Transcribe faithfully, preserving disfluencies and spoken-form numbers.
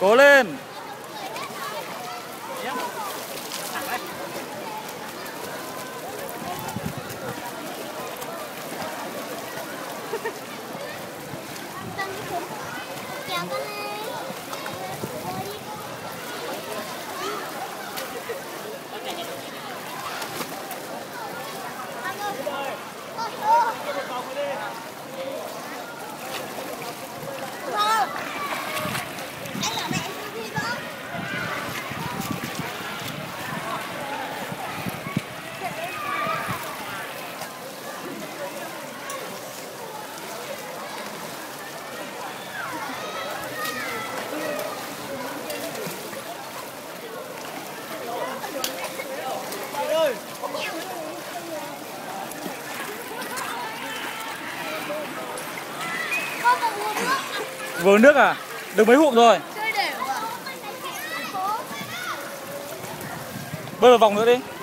Cố lên. Vừa nước à? Được mấy hụm rồi. Bơi vào vòng nữa đi.